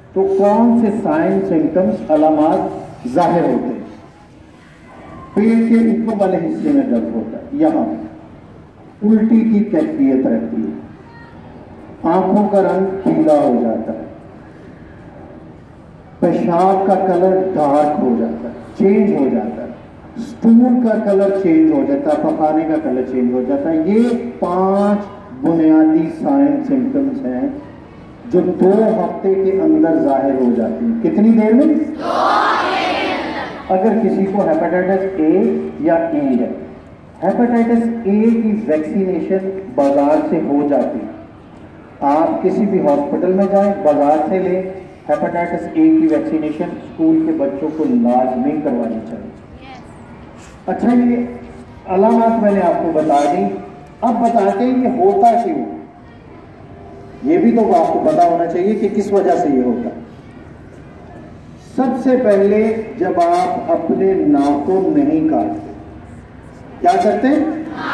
तो कौन से साइन सिम्टम्स अलामात जाहिर होते हैं? पेट के ऊपर वाले हिस्से में दर्द होता है, यहाँ उल्टी की कैफियत रहती है, आंखों का रंग पीला हो जाता है, पेशाब का कलर डार्क हो जाता है, चेंज हो जाता है, स्टूल का कलर चेंज हो जाता है, पखाने का कलर चेंज हो जाता है। ये 5 बुनियादी साइन सिम्टम्स हैं जो 2 हफ्ते के अंदर जाहिर हो जाती हैं। कितनी देर में? 2 हफ्ते। अगर किसी को हेपेटाइटिस ए या ई है, हेपेटाइटिस ए की वैक्सीनेशन बाजार से हो जाती है। आप किसी भी हॉस्पिटल में जाएं, बाजार से लें, हेपेटाइटिस ए की वैक्सीनेशन स्कूल के बच्चों को लाजमी करवानी चाहिए। अच्छा, ये अलामात मैंने आपको बता दी। अब बताते हैं ये होता क्यों। ये भी तो आपको पता होना चाहिए कि किस वजह से ये होता है। सबसे पहले जब आप अपने नाखून नहीं काटते, क्या करते हैं?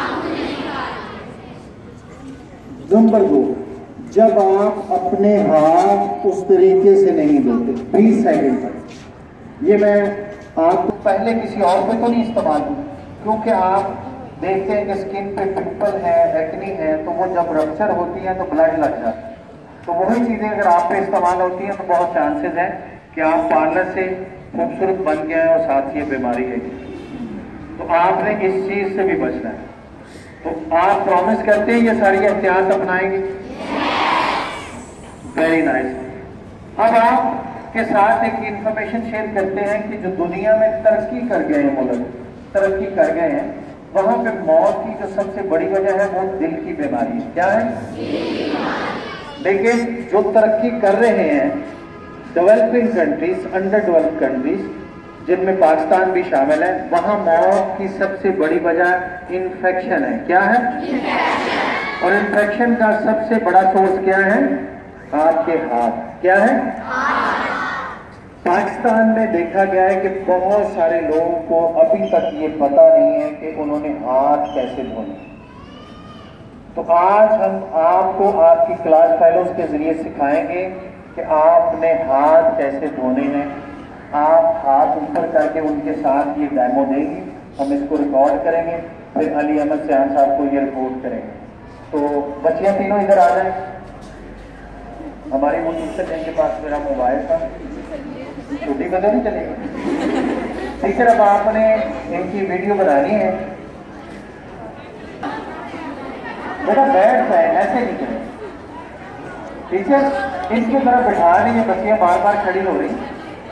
नंबर 2, जब आप अपने हाथ उस तरीके से नहीं धोते 20 सेकंड तक। ये मैं आपको पहले किसी और पे तो नहीं इस्तेमाल हूँ, क्योंकि आप देखते हैं कि स्किन पे पिंपल है, एक्नी है, तो वो जब रप्चर होती है तो ब्लड लग जाता है। तो वही चीजें अगर आप पे इस्तेमाल होती हैं तो बहुत चांसेस हैं कि आप पार्लर से खूबसूरत बन गए हैं और साथ ही बीमारी है। तो आपने इस चीज से भी बचना है। तो आप प्रॉमिस करते हैं ये सारी एहतियात अपनाएंगे? Very nice. अब आपके साथ एक इंफॉर्मेशन शेयर करते हैं कि जो दुनिया में तरक्की कर गए हैं, मुल्क तरक्की कर गए हैं, वहां पे मौत की जो सबसे बड़ी वजह है वो दिल की बीमारी है। क्या है? लेकिन जो तरक्की कर रहे हैं developing countries, under developed countries, जिनमें पाकिस्तान भी शामिल है, वहां मौत की सबसे बड़ी वजह इन्फेक्शन है। क्या है? और इन्फेक्शन का सबसे बड़ा सोर्स क्या है? आपके हाथ। क्या है? पाकिस्तान में देखा गया है कि बहुत सारे लोगों को अभी तक ये पता नहीं है कि उन्होंने हाथ कैसे धोने। तो आज हम आपको आपकी क्लास फेलोज के जरिए सिखाएंगे कि आपने हाथ कैसे धोने हैं। आप हाथ ऊपर करके उनके साथ ये डेमो देंगे, हम इसको रिकॉर्ड करेंगे, फिर अली अहमद सियान साहब को ये रिपोर्ट करेंगे। तो बच्चियां तीनों इधर आ जाए। हमारी वो टीचर जिनके पास मेरा मोबाइल था, छुट्टी में तो नहीं चलेगी। टीचर, अब आपने इनकी वीडियो बनानी है। बेटा बैठ जाए, ऐसे नहीं करें। टीचर इनकी तरफ बैठा रही है, बच्चियां बार बार खड़ी हो रही।